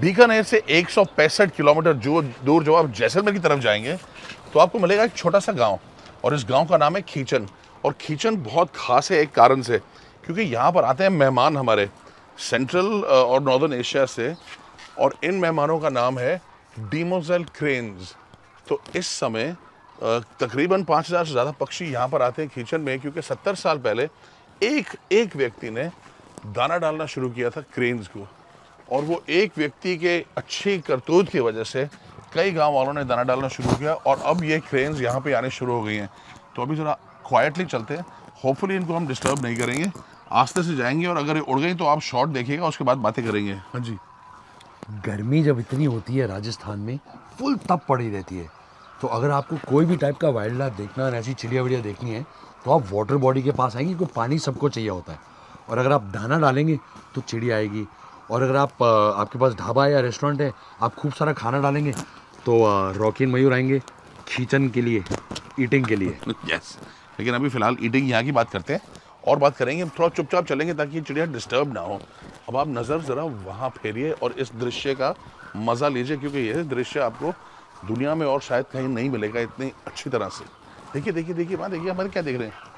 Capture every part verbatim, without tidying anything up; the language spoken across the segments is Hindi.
बीकानेर से एक सौ पैंसठ किलोमीटर जो दूर जो आप जैसलमेर की तरफ जाएंगे तो आपको मिलेगा एक छोटा सा गांव, और इस गांव का नाम है खीचन। और खीचन बहुत खास है एक कारण से, क्योंकि यहाँ पर आते हैं मेहमान हमारे सेंट्रल और नॉर्दर्न एशिया से, और इन मेहमानों का नाम है डीमोजेल क्रेन्स। तो इस समय तकरीबन पाँच हज़ार से ज़्यादा पक्षी यहाँ पर आते हैं खीचन में, क्योंकि सत्तर साल पहले एक एक व्यक्ति ने दाना डालना शुरू किया था क्रेन्स को, और वो एक व्यक्ति के अच्छी करतूत की वजह से कई गांव वालों ने दाना डालना शुरू किया, और अब ये क्रेन्स यहाँ पे आने शुरू हो गई हैं। तो अभी ज़रा क्वाइटली चलते हैं, होपफुली इनको हम डिस्टर्ब नहीं करेंगे, आस्ते से जाएंगे, और अगर ये उड़ गई तो आप शॉट देखिएगा, उसके बाद बातें करेंगे। हाँ जी। गर्मी जब इतनी होती है राजस्थान में, फुल तप पड़ी रहती है, तो अगर आपको कोई भी टाइप का वाइल्ड लाइफ देखना है, ऐसी चिड़िया विड़िया देखनी है, तो आप वाटर बॉडी के पास आएंगे, क्योंकि पानी सबको चाहिए होता है। और अगर आप दाना डालेंगे तो चिड़िया आएगी, और अगर आप आपके पास ढाबा या रेस्टोरेंट है, आप खूब सारा खाना डालेंगे तो रॉकिन मयूर आएंगे खींचन के लिए, ईटिंग के लिए। यस, लेकिन अभी फ़िलहाल ईटिंग यहाँ की बात करते हैं, और बात करेंगे थोड़ा चुपचाप चलेंगे ताकि चिड़िया डिस्टर्ब ना हो। अब आप नज़र ज़रा वहाँ फेरिए और इस दृश्य का मज़ा लीजिए, क्योंकि यह दृश्य आपको दुनिया में और शायद कहीं नहीं मिलेगा इतनी अच्छी तरह से। देखिए देखिए देखिए वहाँ देखिए, हमारे क्या देख रहे हैं।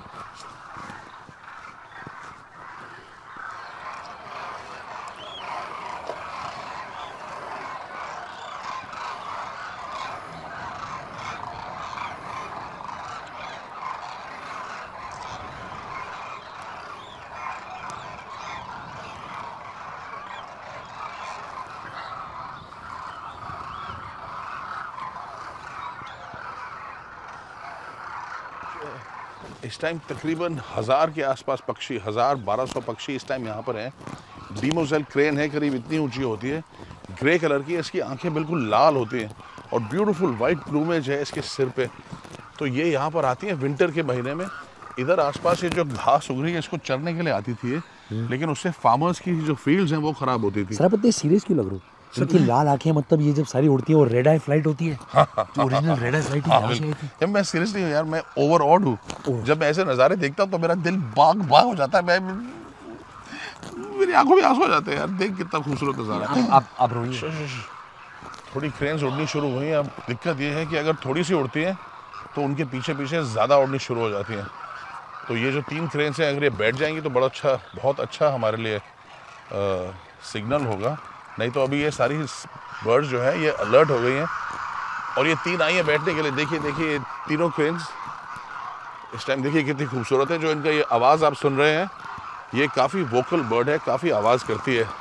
इस टाइम तकरीबन हज़ार के आसपास पक्षी, हज़ार बारह सौ पक्षी इस टाइम यहाँ पर हैं। डीमोजेल क्रेन है, करीब इतनी ऊंची होती है, ग्रे कलर की, इसकी आंखें बिल्कुल लाल होती हैं, और ब्यूटीफुल वाइट प्लूमेज है इसके सिर पे। तो ये यहाँ पर आती है विंटर के महीने में। इधर आसपास ये जो घास उग रही है इसको चरने के लिए आती थी, लेकिन उससे फार्मर्स की जो फील्ड्स हैं वो खराब होती थी। सर आप इतने सीरियस क्यों लग रहे हो? इनकी लाल आंखें, मतलब ये जब सारी उड़ती है और रेड आई फ्लाइट होती है, जो ओरिजिनल रेड आई फ्लाइट है। जब मैं सीरियसली यार, मैं ओवर ऑड हूँ, जब मैं ऐसे नज़ारे देखता हूँ तो मेरा दिल बाग बाग हो जाता है, मैं मेरी आंखों में आंसू हो जाते हैं यार, देख कितना खूबसूरत नज़ारा। आप आप रोइए। थोड़ी क्रेन्स उड़नी शुरू हुई हैं। अब दिक्कत ये है कि अगर थोड़ी सी उड़ती हैं तो उनके पीछे पीछे ज़्यादा उड़नी शुरू हो जाती हैं। तो ये जो तीन क्रेन्स हैं, अगर ये बैठ जाएंगी तो बड़ा अच्छा, बहुत अच्छा हमारे लिए सिग्नल होगा। नहीं तो अभी ये सारी बर्ड्स जो है ये अलर्ट हो गई हैं, और ये तीन आई हैं बैठने के लिए। देखिए देखिए तीनों क्रेन्स इस टाइम देखिए कितनी खूबसूरत है। जो इनका ये आवाज़ आप सुन रहे हैं, ये काफ़ी वोकल बर्ड है, काफ़ी आवाज़ करती है।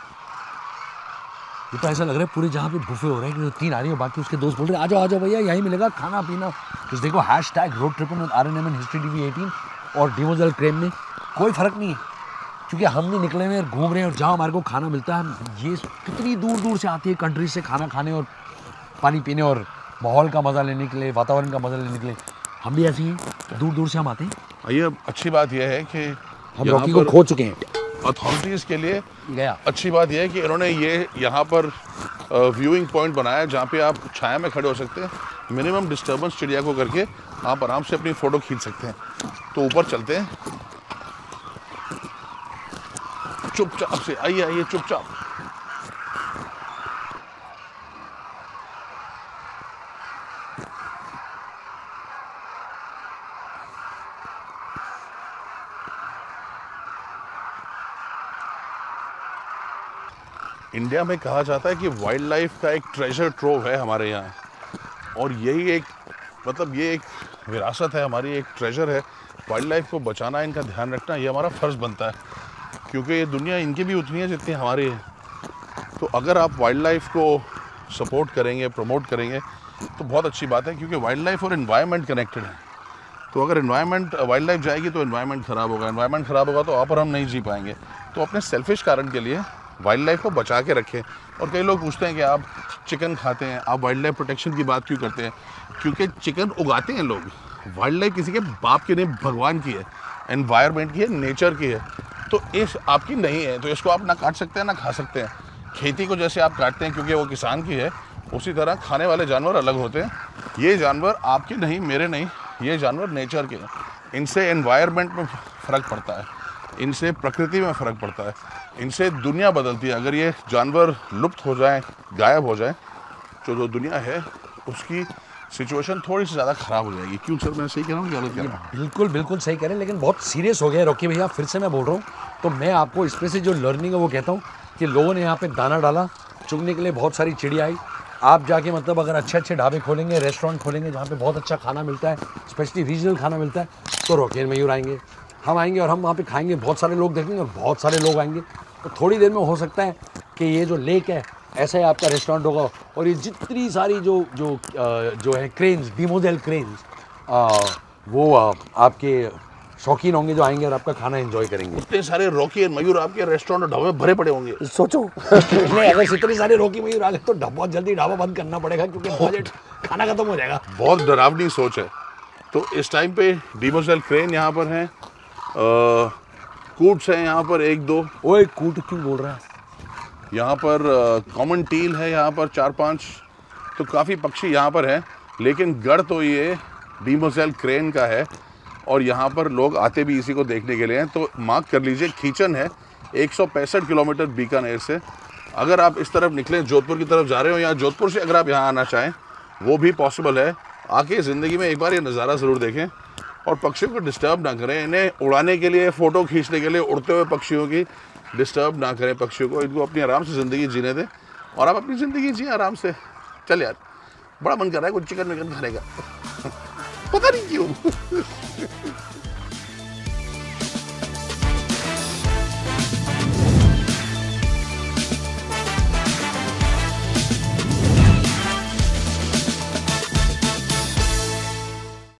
ये तो ऐसा लग रहा है पूरे जहाँ पे बुफे हो रहे हैं कि तीन आ रही है, बाकी उसके दोस्त बोल रहे हैं आ जाओ आ जाओ भैया, यहीं मिलेगा खाना पीना। तो देखो hash tag road tripping with R N M N History TV वी एटीन और डीमोजेल क्रेन में कोई फ़र्क नहीं है, क्योंकि हम भी निकले हुए घूम रहे हैं, और जहाँ हमारे को खाना मिलता है, ये कितनी दूर दूर से आती है कंट्री से खाना खाने और पानी पीने और माहौल का मज़ा लेने के लिए, वातावरण का मज़ा लेने के लिए। हम भी ऐसे ही दूर दूर से हम आते हैं। ये अच्छी बात यह है कि हम रॉकी को खो चुके हैं। अथॉरिटीज़ के लिए गया अच्छी बात यह है कि इन्होंने ये यहाँ पर व्यूइंग पॉइंट बनाया, जहाँ पे आप छाया में खड़े हो सकते हैं, मिनिमम डिस्टर्बेंस चिड़िया को करके आप आराम से अपनी फ़ोटो खींच सकते हैं। तो ऊपर चलते हैं, चुपचाप से आइए आइए चुपचाप। इंडिया में कहा जाता है कि वाइल्ड लाइफ का एक ट्रेजर ट्रोव है हमारे यहाँ, और यही एक मतलब ये एक विरासत है हमारी, एक ट्रेजर है। वाइल्ड लाइफ को बचाना, इनका ध्यान रखना, ये हमारा फ़र्ज़ बनता है, क्योंकि ये दुनिया इनकी भी उतनी है जितनी हमारी है। तो अगर आप वाइल्ड लाइफ को सपोर्ट करेंगे, प्रमोट करेंगे, तो बहुत अच्छी बात है, क्योंकि वाइल्ड लाइफ और एनवायरनमेंट कनेक्टेड है। तो अगर एनवायरनमेंट वाइल्ड लाइफ जाएगी तो एनवायरनमेंट ख़राब होगा, एनवायरनमेंट ख़राब होगा तो आप और हम नहीं जी पाएंगे। तो अपने सेल्फिश कारण के लिए वाइल्ड लाइफ को बचा के रखें। और कई लोग पूछते हैं कि आप चिकन खाते हैं, आप वाइल्ड लाइफ प्रोटेक्शन की बात क्यों करते हैं? क्योंकि चिकन उगाते हैं लोग। वाइल्ड लाइफ किसी के बाप की नहीं, भगवान की है, एनवायरनमेंट की है, नेचर की है। तो इस आपकी नहीं है, तो इसको आप ना काट सकते हैं ना खा सकते हैं। खेती को जैसे आप काटते हैं क्योंकि वो किसान की है, उसी तरह खाने वाले जानवर अलग होते हैं। ये जानवर आपके नहीं, मेरे नहीं, ये जानवर नेचर के हैं। इनसे एनवायरनमेंट में फ़र्क पड़ता है। इनसे प्रकृति में फ़र्क पड़ता है, इनसे दुनिया बदलती है। अगर ये जानवर लुप्त हो जाए, गायब हो जाए, तो जो दुनिया है उसकी सिचुएशन थोड़ी सी ज़्यादा ख़राब हो जाएगी। क्यों सर, मैं सही कह रहा हूँ, गलत कह रहा हूँ? बिल्कुल बिल्कुल सही कह रहे हैं, लेकिन बहुत सीरियस हो गया रॉकी भैया, फिर से मैं बोल रहा हूँ। तो मैं आपको इसमें से जो लर्निंग है वो कहता हूँ कि लोगों ने यहाँ पे दाना डाला, चुगने के लिए बहुत सारी चिड़िया आई। आप जाके मतलब अगर अच्छे अच्छे ढाबे खोलेंगे, रेस्टोरेंट खोलेंगे जहाँ पे बहुत अच्छा खाना मिलता है, स्पेशली रीजनल खाना मिलता है, तो रॉकी एंड मयूर आएंगे, हम आएंगे और हम वहाँ पे खाएंगे, बहुत सारे लोग देखेंगे और बहुत सारे लोग आएंगे। तो थोड़ी देर में हो सकता है कि ये जो लेक है ऐसा ही आपका रेस्टोरेंट होगा, और ये जितनी सारी जो जो जो है क्रेन्स, डिमोजेल क्रेन्स, वो आपके शौकीन होंगे जो आएंगे और आपका खाना एंजॉय करेंगे। इतने सारे रॉकी एंड मयूर आपके रेस्टोरेंट और ढाबे में भरे पड़े होंगे, सोचो। नहीं, अगर इतने सारे रॉकी मयूर आ गए तो बहुत जल्दी ढाबा बंद करना पड़ेगा, क्योंकि बजट खाना खत्म हो जाएगा। बहुत डरावनी सोच है। तो इस टाइम पे डिमोजेल क्रेन यहाँ पर हैं, कूट्स हैं यहाँ पर एक दो। ओए कूट क्यों बोल रहा है? यहाँ पर कॉमन टील है यहाँ पर चार पांच, तो काफ़ी पक्षी यहाँ पर हैं। लेकिन गढ़ तो ये डिमोजेल क्रेन का है और यहाँ पर लोग आते भी इसी को देखने के लिए हैं। तो मार्क कर लीजिए, खींचन है एक सौ पैंसठ किलोमीटर बीकानेर से। अगर आप इस तरफ निकलें, जोधपुर की तरफ जा रहे हो, या जोधपुर से अगर आप यहाँ आना चाहें वो भी पॉसिबल है। आके ज़िंदगी में एक बार ये नज़ारा ज़रूर देखें और पक्षियों को डिस्टर्ब ना करें। इन्हें उड़ाने के लिए, फ़ोटो खींचने के लिए उड़ते हुए पक्षियों की डिस्टर्ब ना करें पक्षियों को। इनको अपनी आराम से ज़िंदगी जीने दें और आप अपनी ज़िंदगी जिए आराम से। चल यार, बड़ा मन कर रहा है कुछ चिकन विकन खाने का, पता नहीं क्यों।